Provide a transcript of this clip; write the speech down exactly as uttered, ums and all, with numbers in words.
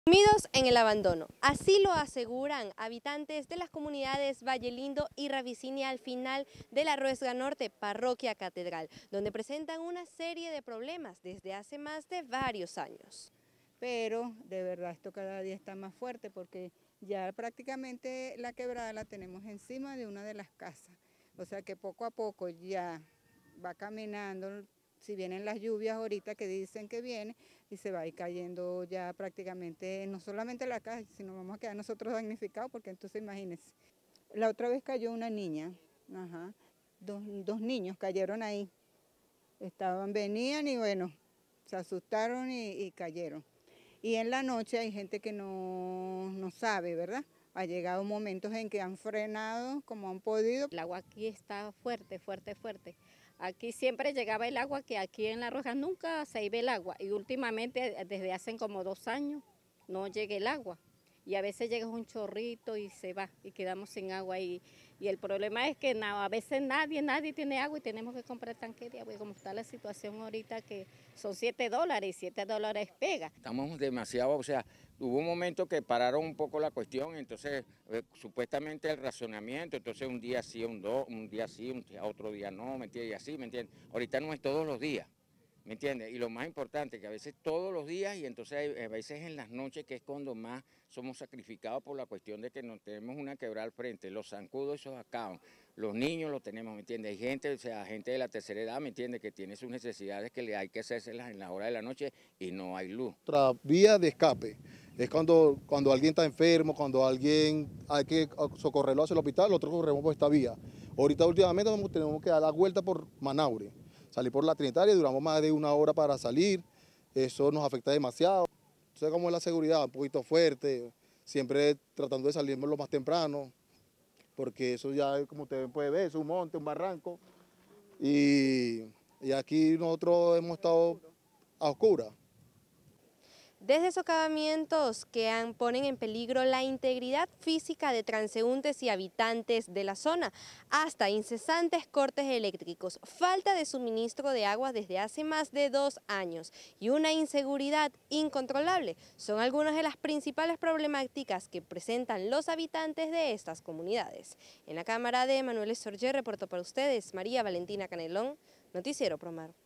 Sumidos en el abandono, así lo aseguran habitantes de las comunidades Valle Lindo y Ravicini al final de la Ruesga Norte, parroquia Catedral, donde presentan una serie de problemas desde hace más de varios años. Pero de verdad esto cada día está más fuerte porque ya prácticamente la quebrada la tenemos encima de una de las casas. O sea que poco a poco ya va caminando, si vienen las lluvias ahorita que dicen que viene, y se va a ir cayendo ya prácticamente, no solamente la casa, sino vamos a quedar nosotros damnificados, porque entonces imagínense. La otra vez cayó una niña, ajá, dos, dos niños cayeron ahí, estaban, venían y bueno, se asustaron y, y cayeron. Y en la noche hay gente que no, no sabe, ¿verdad? Ha llegado momentos en que han frenado como han podido. El agua aquí está fuerte, fuerte, fuerte. Aquí siempre llegaba el agua, que aquí en La Roja nunca se iba el agua. Y últimamente, desde hace como dos años, no llega el agua. Y a veces llega un chorrito y se va, y quedamos sin agua. Y, y el problema es que no, a veces nadie, nadie tiene agua y tenemos que comprar tanque de agua. Y como está la situación ahorita, que son siete dólares y siete dólares pega. Estamos demasiado, o sea, hubo un momento que pararon un poco la cuestión, entonces eh, supuestamente el racionamiento, entonces un día sí, un, do, un día sí, un día, otro día no, ¿me entiendes? Y así, ¿me entiendes? Ahorita no es todos los días. ¿Me entiendes? Y lo más importante, que a veces todos los días y entonces hay, a veces en las noches, que es cuando más somos sacrificados por la cuestión de que no tenemos una quebrada al frente, los zancudos esos acaban, los niños los tenemos, ¿me entiendes? Hay gente, o sea, gente de la tercera edad, ¿me entiendes? Que tiene sus necesidades que le hay que hacérselas en la hora de la noche y no hay luz. Otra vía de escape es cuando, cuando alguien está enfermo, cuando alguien hay que socorrerlo hacia el hospital, nosotros corremos por esta vía. Ahorita últimamente tenemos que dar la vuelta por Manaure. Salir por la Trinitaria, duramos más de una hora para salir, eso nos afecta demasiado. Entonces, como es la seguridad, un poquito fuerte, siempre tratando de salir lo más temprano, porque eso ya, como ustedes pueden ver, es un monte, un barranco, y, y aquí nosotros hemos estado a oscuras. Desde socavamientos que han, ponen en peligro la integridad física de transeúntes y habitantes de la zona, hasta incesantes cortes eléctricos, falta de suministro de agua desde hace más de dos años y una inseguridad incontrolable son algunas de las principales problemáticas que presentan los habitantes de estas comunidades. En la cámara de Manuel Sorger reportó para ustedes María Valentina Canelón, Noticiero Promar.